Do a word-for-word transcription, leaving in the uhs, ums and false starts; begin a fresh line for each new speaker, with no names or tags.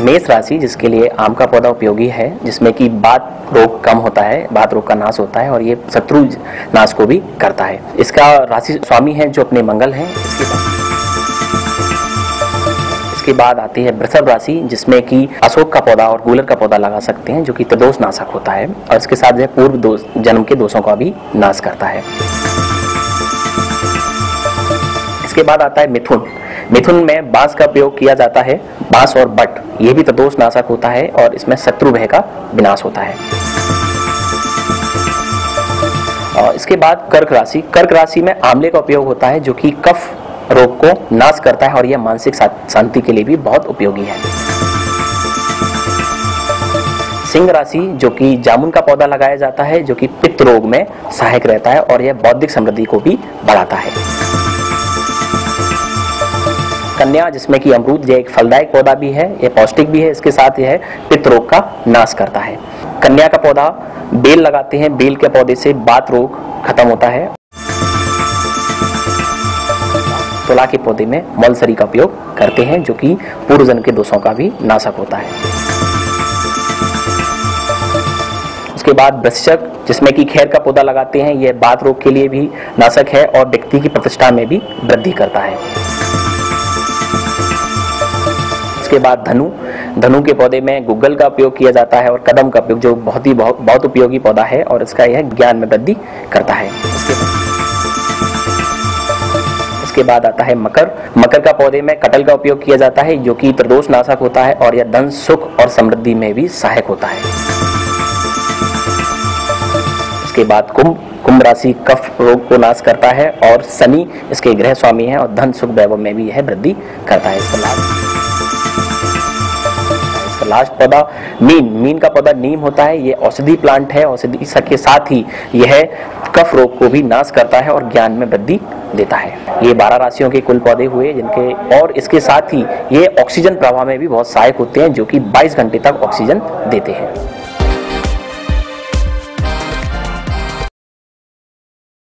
मेष राशि, जिसके लिए आम का पौधा उपयोगी है, जिसमें कि बात रोग कम होता है, बात रोग का नाश होता है और ये शत्रु नाश को भी करता है। इसका राशि स्वामी है जो अपने मंगल हैं। इसके बाद इसके बाद आती है वृषभ राशि, जिसमें कि अशोक का पौधा और गूलर का पौधा लगा सकते हैं, जो कि त्रिदोष नाशक होता है और इसके साथ जो पूर्व दोष जन्म के दोषों का भी नाश करता है। इसके बाद आता है मिथुन। मिथुन में बांस का प्रयोग किया जाता है, बांस और बट, ये भी त्रिदोष नाशक होता है और इसमें शत्रु भय का विनाश होता है। और इसके बाद कर्क राशि। कर्क राशि में आंवले का उपयोग होता है, जो कि कफ रोग को नाश करता है और यह मानसिक शांति के लिए भी बहुत उपयोगी है। सिंह राशि, जो कि जामुन का पौधा लगाया जाता है, जो कि पित्त रोग में सहायक रहता है और यह बौद्धिक समृद्धि को भी बढ़ाता है। कन्या, जिसमें कि अमरूद, यह एक फलदायक पौधा भी है, यह पौष्टिक भी है, इसके साथ यह पित्त रोग का नाश करता है। कन्या का पौधा बेल लगाते हैं, बेल के पौधे से बात रोग खत्म होता है। तुला के पौधे में मलसरी का उपयोग करते हैं, जो कि पूर्व जन्म के दोषों का भी नाशक होता है। उसके बाद वृश्चिक, जिसमें कि खैर का पौधा लगाते हैं, यह बात रोग के लिए भी नाशक है और व्यक्ति की प्रतिष्ठा में भी वृद्धि करता है। इसके बाद धनु। धनु के पौधे में गुग्गल का उपयोग किया जाता है और कदम का उपयोग, जो बहुत ही बहुत, बहुत उपयोगी पौधा है और इसका यह ज्ञान में वृद्धि करता है। इसके इसके बाद आता है मकर। मकर का पौधे में कटल का उपयोग किया जाता है, जो कि त्रिदोष नाशक होता है और यह धन, सुख और समृद्धि में भी सहायक होता है। इसके बाद कुंभ। कुंभ राशि कफ रोग को नाश करता है और शनि इसके ग्रह स्वामी है और धन, सुख, वैभव में भी यह वृद्धि करता है। इसका लाभ लास्ट पौधा नीम। नीम का पौधा नीम होता है, ये औषधि प्लांट है। औषधि के साथ ही यह कफ रोग को भी नाश करता है और ज्ञान में वृद्धि देता है। ये बारह राशियों के कुल पौधे हुए, जिनके और इसके साथ ही ये ऑक्सीजन प्रवाह में भी बहुत सहायक होते हैं, जो कि बाईस घंटे तक ऑक्सीजन देते हैं।